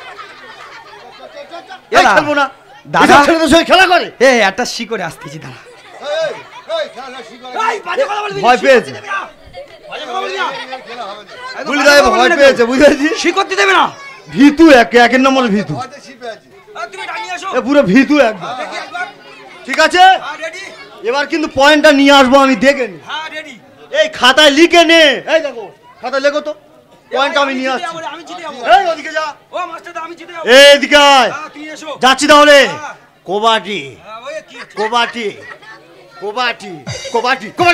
এই
এরা,
খেলবো না।
দাদা।
এসব ছেলেদের সঙ্গে খেলা করে।
এই, একটা শিকড়ে আসতেছি, দাঁড়া।
এই, এই, খেলা শিখো।
এই, বাজে কথা বলবি না,
ভয়
শিকড়
পেয়েছে।
দিতে দেবে না। বাজে কথা বলবি না।
খেলা হবে না।
একদম
বুঝলি
বাজে
দাদা,
কথা
ভয়
বলবি না
পেয়েছে,
কেউ।
বুঝেছি।
শিকড় দিতে দেবে না।
ভীতু, একের নম্বরে ভীতু।
ভয়তে শিপে আছে।
তুমি ডাক নিয়ে আসো।
এ পুরো ভীতু একদম।
দেখি একবার।
ঠিক আছে,
হ্যাঁ, রেডি।
এবার কিন্তু পয়েন্টটা নিয়ে আসবো আমি, দেখে নি।
হ্যাঁ, রেডি।
এই খাতায় লিখে নে। এই দেখো, খাতায় লেখো তো। পয়েন্ট আমি নিয়ে আসছি।
আমি জিতে যাবো।
এই ওদিকে যা।
ও মাস্টারদা আমি জিতে যাবো।
এই এদিকে আয়।
তুই এসো।
যাচ্ছি তাহলে।
হ্যাঁ।
কবাডি
ওই কি
কবাডি কবাডি কবাডি কবাডি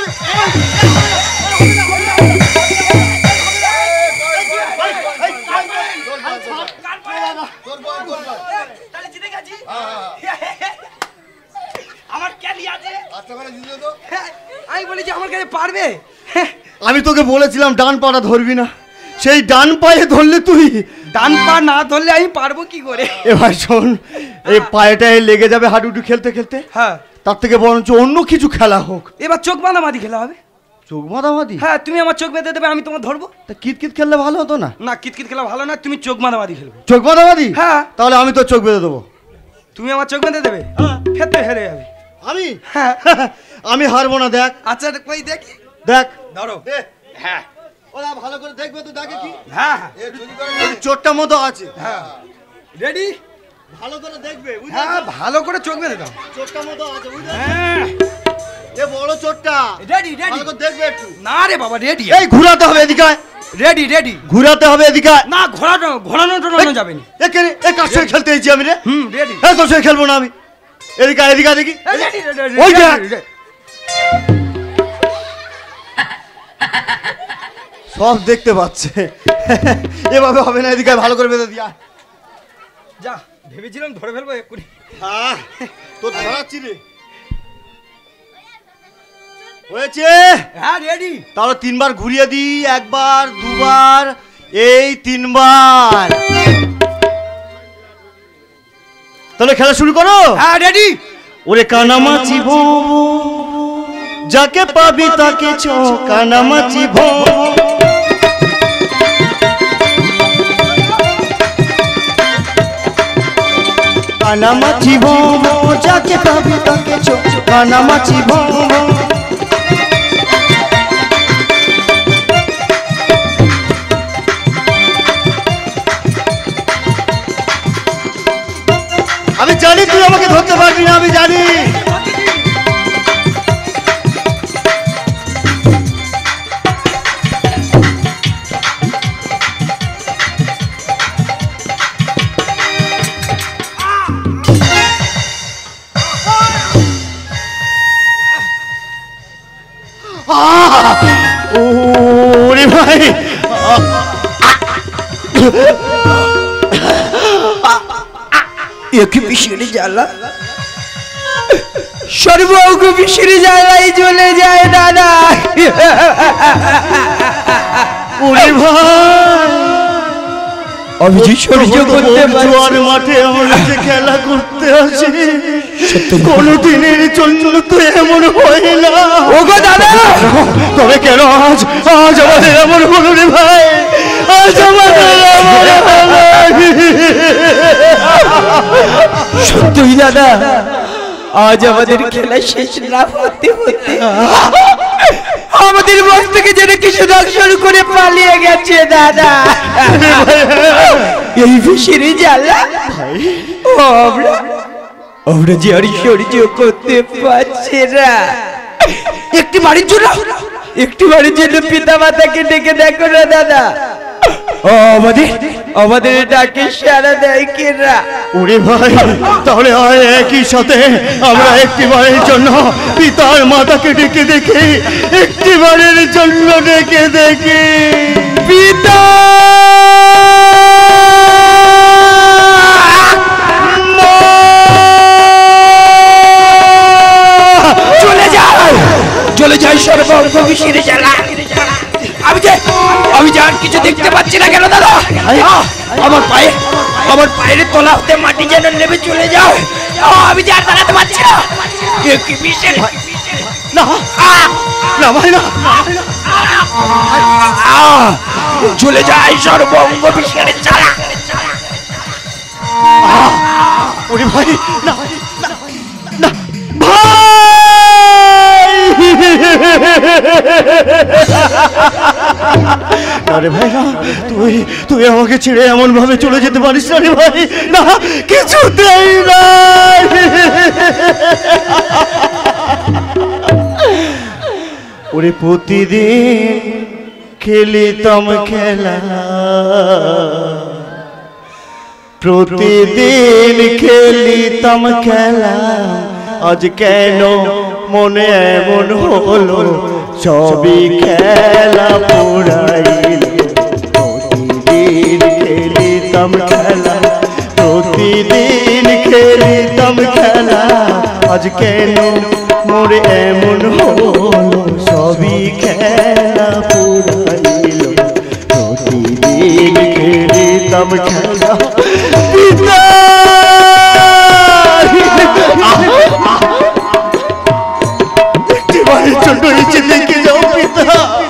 তাহলে জিতে গেছি। আমার ক্যালি আছে। আমি বলেছি আমার কাছে পারবে।
আমি তোকে বলেছিলাম ডান পাটা ধরবি না, সেই ডান পায়ে ধরলে তুই।
ডান পা না ধরলে আমি পারবো কি করে?
এবার শোন, এই পায়েটায় লেগে যাবে হাডুডু খেলতে খেলতে।
হ্যাঁ,
তার থেকে বরঞ্চ অন্য কিছু খেলা হোক।
এবার চোখ বাঁধামাদি খেলা হবে।
চোখ বাঁধাবাদি?
হ্যাঁ, তুমি আমার চোখ বেঁধে দেবে, আমি তোমার ধরবো।
তা কিতকিত খেললে ভালো হতো না?
না, কিতকিত খেলা ভালো না, তুমি চোখ বাঁধামাদি খেলবে।
চোখ বাঁধাবাদি?
হ্যাঁ।
তাহলে আমি তো চোখ বেঁধে দেবো।
তুমি আমার চোখ বেঁধে দেবে? খেতে হেরে যাবে।
আমি?
হ্যাঁ।
আমি হারবো না, দেখ।
আচ্ছা কই দেখি।
দেখ,
ধরো।
হ্যাঁ ওরা ভালো করে দেখবে তো, দেখে কি।
হ্যাঁ
এই চোটটা মতো আছে।
হ্যাঁ, রেডি?
ভালো করে দেখবে, বুঝলে?
হ্যাঁ, ভালো করে চোখ বেঁধে দাও।
চোটটা মতো আছে, বুঝলে?
হ্যাঁ,
এ বড় চোটটা।
Ready ready.
ভালো করে দেখবে একটু।
না রে বাবা, রেডি।
এই ঘোরাতে হবে এদিকে।
Ready ready.
ঘোরাতে হবে এদিকে।
না, ঘোরানো টোরানো যাবে না।
এখানে এ কার সঙ্গে খেলতে এসেছি আমি রে?
রেডি।
হ্যাঁ, তোর সঙ্গে খেলবো না আমি। এদিকে এদিকে দেখি। ওই দেখ। সব দেখতে পাচ্ছে। এভাবে হবে না, এদিকে ভালো করে বেঁধে দিয়া।
যা, ভেবেছিলাম ধরে ফেলবো এক্ষুনি।
হ্যাঁ, তোর ধরাচ্ছি রে। হয়েছে?
হ্যাঁ, রেডি।
তাহলে 3 বার ঘুরিয়ে দি, 1 বার 2 বার, এই 3 বার। তাহলে খেলা শুরু করো।
হ্যাঁ, রেডি।
ওরে কানামাছি ভো, যাকে পাবি তাকে ছো, কানামাছি ভো। কানামাছি ভো, যাকে পাবি তাকে ছো, কানামাছি ভো। আমি জানি তুই আমাকে ধরতে পারবি না, আমি জানি। ওরে ভাই,
একই পিছনে জ্বালা, সর্বজ্ঞ পিছনে জ্বালাই চলে যায় দাদা।
ওরে ভাই,
অভিজিৎ সহ্য করতে
জোয়ার মাঠে আমরা যে খেলা করতে আসি, কোনো দিনের জন্য তো এমন হয় না।
ওগো দাদা,
তবে কেন আজ আজ আমাদের এমন হলো রে ভাই? আজ আমাদের এমন হলো।
সত্যই দাদা, আজ আমাদের খেলা শেষ না হতে হতে আমাদের বস থেকে যেন কিছু দর্শন করে পালিয়ে গেছে দাদা। এই ফিশিরি জ্বালা আমরা যে আর সহ্য করতে পারছি না। একটি বাড়ির জন্য পিতা মাতাকে ডেকে দেখো না দাদা, আমাদের ডাকে সারা দেয় কেনা।
ওরে ভাই, তাহলে হয় একই সাথে আমরা একটিবারের জন্য পিতার মাতাকে ডেকে দেখি, একটিবারের জন্য ডেকে দেখি।
পিতা চলে যাই সর্বজ্ঞ পিছনে জ্বালা। আমি যে আর কিছু দেখতে পাচ্ছি না কেন দাদা? আমার পায়ের তলা হতে মাটি যেন নেমে চলে যায়। আমি যে আর দাঁড়াতে পারছি না। কি বিশেষ
না না ভাই, না
চলে যায় সর্বজ্ঞ পিছনে জ্বালা।
ওরে ভাই, না না ভাই, আরে ভাই না, তুই আমাকে ছেড়ে এমন ভাবে চলে যেতে পারিস না রে ভাই। না, কিছুতেই না। ওরে প্রতিদিন খেলিতাম খেলা প্রতিদিন খেলিতাম খেলা আজ কেন মনে এমন হলো সবই খেলা পুরাইল প্রতিদিন খেলিতাম খেলা প্রতিদিন খেলিতাম খেলা আজ কেন মোরে এমন হলো সবই খেলা পুরাইল প্রতিদিন খেলিতাম খেলা পিতা একটি বাড়ির জন্য নিচে দেখে যাও পিতা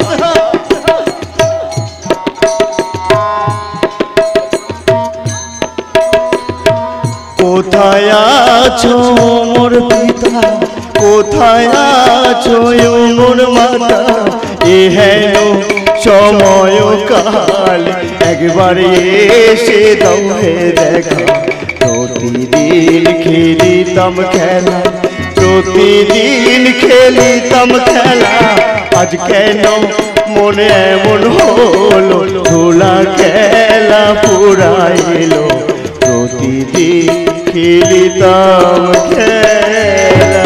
কোথায় আছো মোর পিতা কোথায় আছো মোর মাতা এ হেন সময় কাল একবার এসে দাও হে দেখা প্রতিদিন খেলিতাম খেলা প্রতিদিন খেলিতাম খেলা আজ কেন মনে এমন হলো ধুলা খেলা পুরাইল প্রতিদিন খেলিতাম খেলা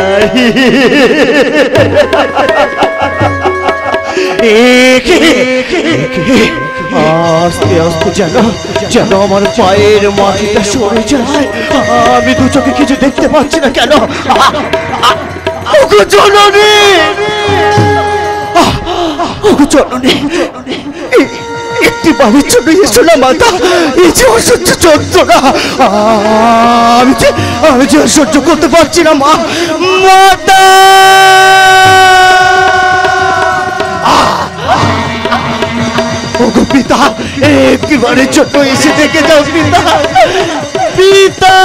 আস্তে আস্তে যেন যেন আমার পায়ের মাটিটা সরে যায় আমি দু চোখে কিছু দেখতে পাচ্ছি না কেন ওগো জননী ওগো জননী একটি বাড়ির জন্য এসো না মাতা এই যে অসহ্য যন্ত্রণা আমি যে সহ্য করতে পারছি না মা মাতা ওগো পিতা একটি বাড়ির জন্য এসে দেখে যাও পিতা পিতা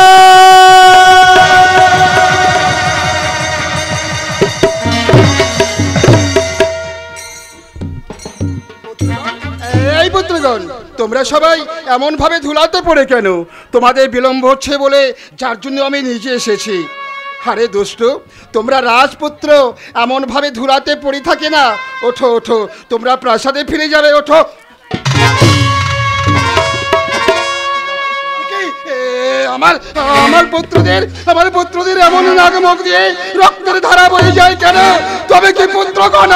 এই পুত্রগণ তোমরা সবাই এমন ভাবে ধুলাতে পড়ে কেন তোমাদের বিলম্ব হচ্ছে বলে যার জন্য আমি নিজে এসেছি আরে দোস্ত তোমরা রাজপুত্র এমন ভাবে ধুলাতে পড়ে থাকে না ওঠো ওঠো তোমরা প্রাসাদে ফিরে যাবে ওঠো আমার আমার পুত্রদের এমন নাগমুখ দিয়ে রক্তের ধারা বয়ে যায় কেন তবে কি পুত্রগণ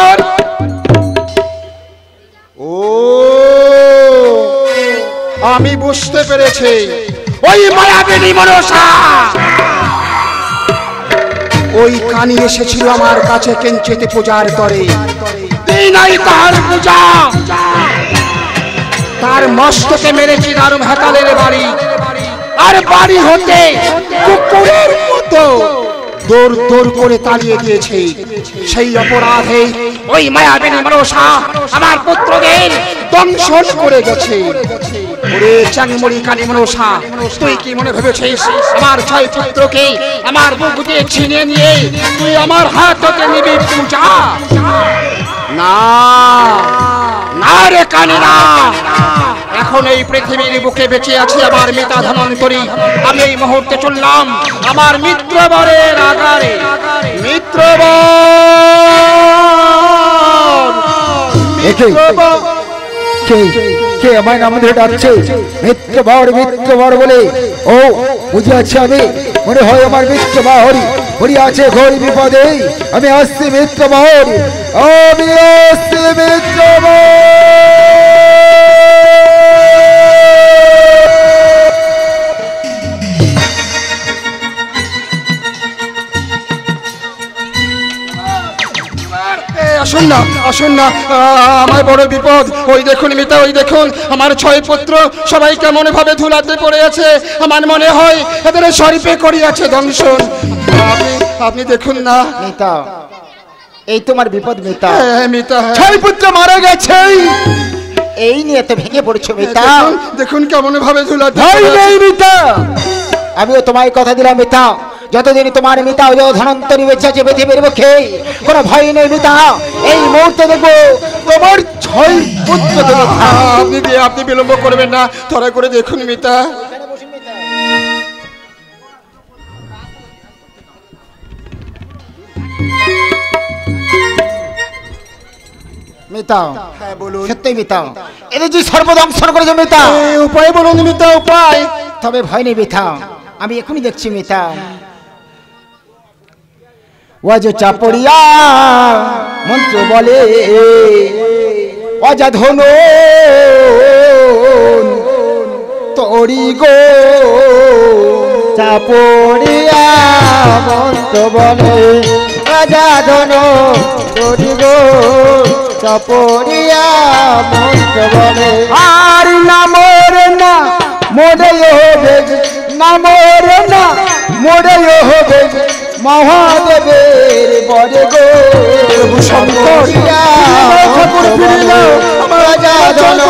ও আমি বুঝতে পেরেছি ওই মায়াবিনী মনসা ওই কানি এসেছিল আমার কাছে কিঞ্চিত পূজার তরে নাই তার পূজা তার মস্তকে মেরেছি দারুম হেতালের বাড়ি আর বাড়ি হতে কুকুরের মতো দৌড় দৌড় করে তাড়িয়ে দিয়েছে সেই অপরাধে ওই মায়াবিনী মনসা আমার পুত্রদের দংশন করে গেছে ওরে চাংমুড়ি কালী মনসা তুই কি মনে ভেবেছিস আমার ছয় পুত্রকে আমার বুক দিয়ে ছিনিয়ে নিয়ে তুই আমার হাত হতে নিবি পূজা না না রে কালী না এখন এই পৃথিবীর বুকে বেঁচে আছে আমার মিতা ধনন্তরী আমি এই মুহূর্তে চললাম আমার মিত্রবরের আগারে
কে আমায় নাম ধরে ডাকছে মিত্রবর বলে ও বুঝিয়াছি আমি মনে হয় আমার মিত্রবর পড়িয়াছে ঘোর বিপদে আমি আসছি মিত্রবর আমি আসছি মিত্রবর
আসুন না আমার বড় বিপদ ওই দেখুন মিতা ওই দেখুন আমার ছয় পুত্র সবাই কেমন ভাবে ধুলাতে পড়ে আছে আমার মনে হয় এদের শরীফে করিয়াছে দংশন আপনি দেখুন না
মিতা এই তোমার বিপদ মিতা
মিতা
ছয় পুত্র মারা গেছে এই নিয়ে তো ভেঙে পড়ছো মিতা
দেখুন কেমন ভাবে ধুলাতে
মিতা আমিও তোমায় কথা দিলাম মিতা যতদিন তোমার মিতা ধনন্তরী বেঁচে আছে পৃথিবীর মুখে কোনো ভয় নেই মিতা এই মুহূর্তে দেখবো তোমার ছয় পুত্র
আপনি বিলম্ব করবেন না ধরা করে দেখুন মিতা
মিতা
হ্যাঁ বলুন।
সত্যি মিতা এদের যে সর্বদংশন করেছে মিতা
উপায় বলুন মিতা, উপায়।
তবে ভয় নেই মিতা, আমি এখনই দেখছি মিতা। ওয়াজো চাপড়িয়া মন্ত্র বলে অজা ধনু তোরি গো চাপড়িয়া মন্ত্র বলে অজা ধনু তোরি গো চাপড়িয়া মন্ত্র বলে আর নামর না মোড়ে হবে নামর না মোড়ে হবে মহাদেবের বরে গো শঙ্করিয়া ঠাকুর ফিরিল রাজা জন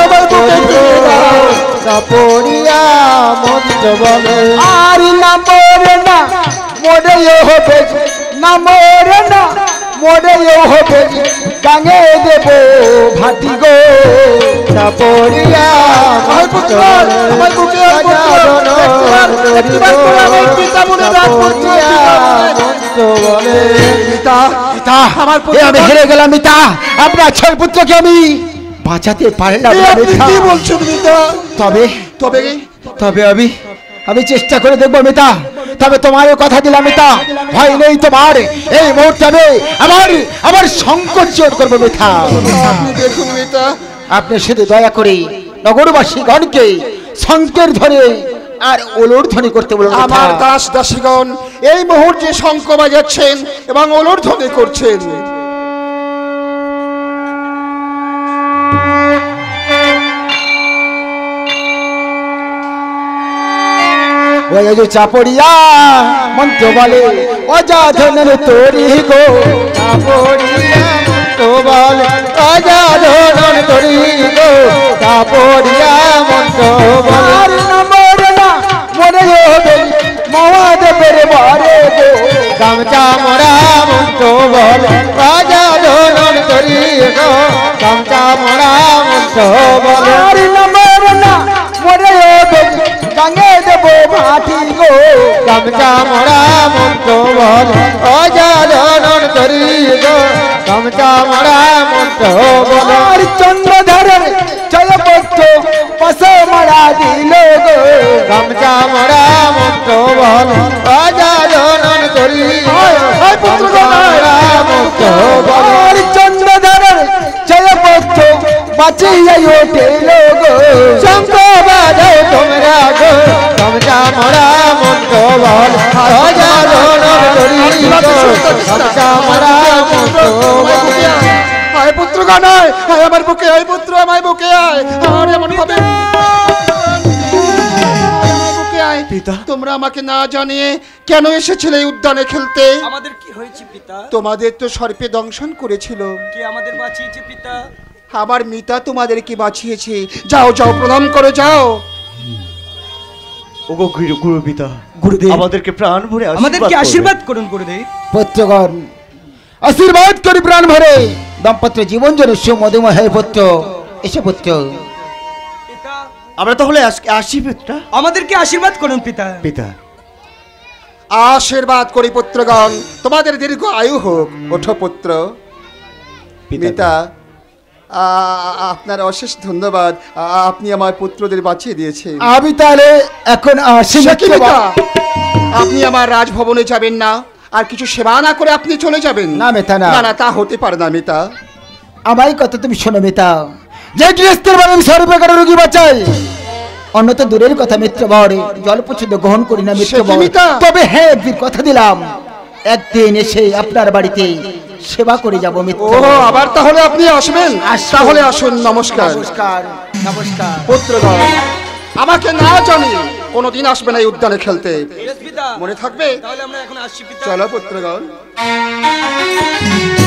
চাপড়িয়া মন্ত্র বলে আর নামর না মোড়ে হবে নামর না মোড়ে হবে গাঙে দেব ভাটি গো চাপড়িয়া আমি হেরে গেলাম মিতা, আপনার ছেলে পুত্রকে আমি বাঁচাতে পারলাম না।
কি বলছো মিতা?
তবে
তবে
তবে আমি চেষ্টা করে দেখবো মিতা। তবে তোমারও কথা দিলাম মিতা, ভয় নেই তোমার। এই মুহূর্তে আমার সংকোচন করবো মিতা।
আপনি দেখুন মিতা,
আপনি শুধু দয়া করে নগরবাসীগণকে শঙ্কের ধরে আর ওলর ধ্বনি করতে বলুন।
আমার দাস দাসীগণ এই মুহূর্তে শঙ্খ বাজাচ্ছেন এবং ওলর ধ্বনি করছেন।
ওই চাপড়িয়া মন্ত্র বলে অজা ধনের তোরি গো চাপড়িয়া মন্ত্র বলে অজা ধনের তোরি গো চাপড়িয়া মন্ত্র বলে নম্বর না মনে হবে মহাদেবের বরে গো গামছা মোরা মন্ত্র বলে অজা ধনের তোরি গো গামছা মোরা মন্ত্র বলে আর নম্বর না মনে হবে গাঙে দেব ভাটি গো গামছা মোরা মন্ত্র বল অজালন করি গো গামছা মোরা মন্ত্র বল আর চন্দ্রধরের জয়পত্র পাশে মারা দিল গো গামছা মোরা মন্ত্র বল অজালন করি পুত্র মোরা মন্ত্র বল আর চন্দ্রধরের জয়পত্র বাঁচিয়ে ওঠে গো শঙ্খ বাজাও তোমরা গো গামছা মোরা মন্ত্র বল অজালন করি গো গামছা মোরা মন্ত্র বল।
আয় পুত্র গানায়, আয় আমার বুকে আয় পুত্র, আমার বুকে আয়। আর এমন ভাবে পিতা, তোমরা আমাকে না জানিয়ে কেন এসেছিলে এই উদ্যানে খেলতে?
আমাদের কি হয়েছে পিতা?
তোমাদের তো সর্পে দংশন করেছিল।
কে আমাদের বাঁচিয়েছে পিতা?
আমার মিতা তোমাদেরকে বাঁচিয়েছে। যাও যাও প্রণাম করো যাও।
ওগো গুরু পিতা,
গুরুদেব
আমাদেরকে প্রাণ ভরে
আমাদেরকে আশীর্বাদ করুন গুরুদেব।
পুত্রগণ আশীর্বাদ করি প্রাণ ভরে দম্পত্য জীবন যেন সুমধুময় হয়। পুত্র এসে পুত্র
আমরা তাহলে আসি পিতা।
আমাদেরকে আশীর্বাদ করুন পিতা।
পিতা
আশীর্বাদ করি পুত্রগণ, তোমাদের দীর্ঘ আয়ু হোক। ওঠো পুত্র। পিতা আপনার অশেষ ধন্যবাদ, আপনি আমার পুত্রদের বাঁচিয়ে দিয়েছেন।
আমি তাহলে এখন
আপনি আমার রাজভবনে যাবেন না আর কিছু সেবা না করে আপনি চলে যাবেন?
না মেতা না,
না তা হতে পারে না মিতা।
আমারই কথা তুমি শোনো মিতা, যে গৃহস্থের বাড়ি আমি সর্বপ্রকার রোগী বাঁচাই, অন্য তো দূরের কথা মিত্র বরে জল পছন্দ গ্রহণ করি না মিত্র বর। তবে হ্যাঁ একদিন কথা দিলাম, একদিন এসে আপনার বাড়িতে সেবা করে যাব মিত্র।
ও আবার তাহলে আপনি আসবেন? তাহলে আসুন। নমস্কার।
নমস্কার নমস্কার।
পুত্রগণ আমাকে না জানি কোনোদিন আসবে না এই উদ্যানে খেলতে, মনে থাকবে?
তাহলে আমরা এখন আসছি পিতা।
চলো পুত্রগণ।